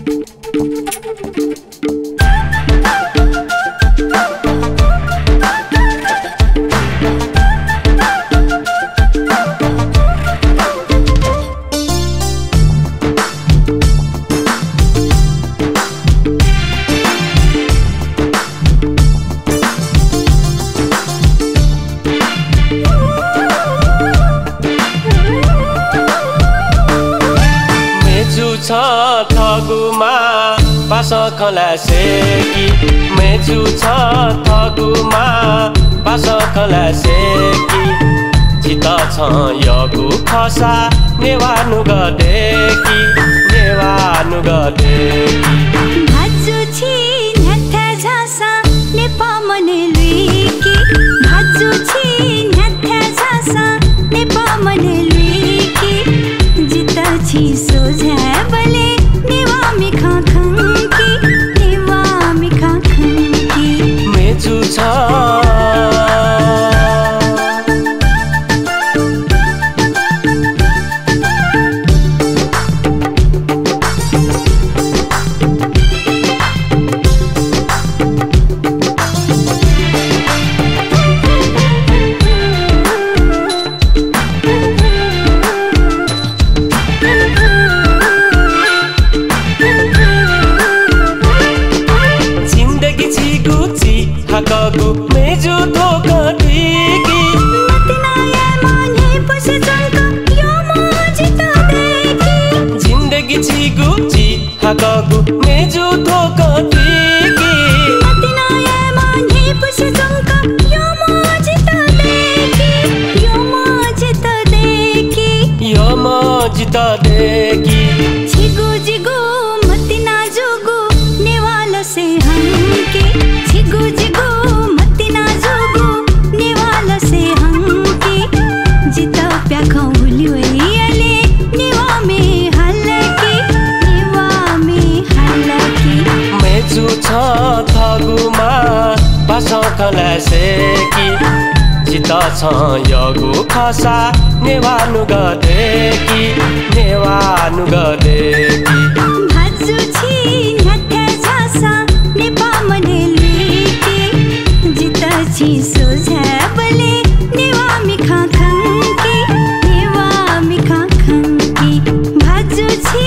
थगुमा pass खलासेकी मेजु छ थगुमा pass खलासेकी जित छ यगु खसा नेवानु गदेकी नेवानु गदेकी भाजु छि न्याथा झासा नेपामने लुइकी भाजु छि न्याथा झासा नेपामने लुइकी जित छि सोझ्याबले नेवामी खखंकी नेवामी खखंकी मेजु छ मेजु धोकटीकी मतिनाया माने पुसे चंक यो मोजित देखी जिंदगी छिगु छि हाकगु मेजु धोकटीकी मतिनाया माने पुसे चंक यो मोजित देखी यो मोजित देखी यो मोजित देखी छिगु जिगु मतिना जुगु नेवाल से हमके छिगु जिगु थगुमा पास खलासेकी जित छ यगु खसा नेवानु गदेकी नेवानु गदेकी भाजु छि न्याथा झासा नेपामने लुइकी जित छि सोझ्याबले नेवामी खखंकी नेवामी खखंकी भाजु छि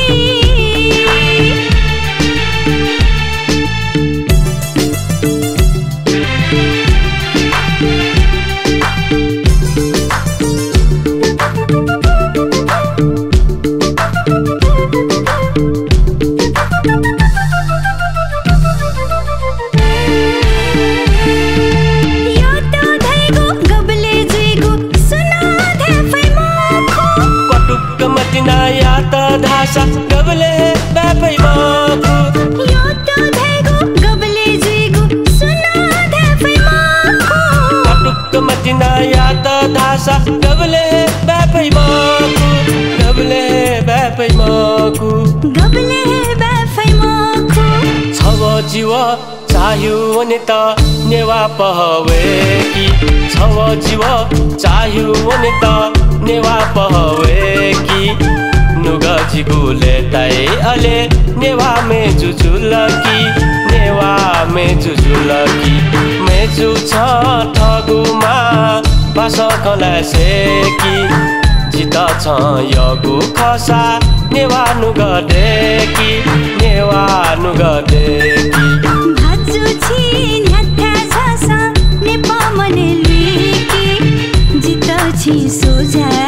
मतिनाया त धासा गबले बापै मखु यो त धैगु गबले जुइगु सुना धेफै मखु कटुक मतिनाया त धासा गबले बापै मखु गबले बापै मखु गबले बापै मखु छव जीव चाहियो भने त नेवा पहवेकी छव जीव चाहियो भने त नेवा पहवेकी नुगा जिगुले ताई अले नेवा में जुजुलकी नेवा में जुजुलकी मेजु छ थगुमा पास खलासेकी जित छ यगु खसा नेवानु गदेकी नेवानु गदेकी भाजु छि न्याथा झासा नेपामने लुइकी जित छि सोझ्या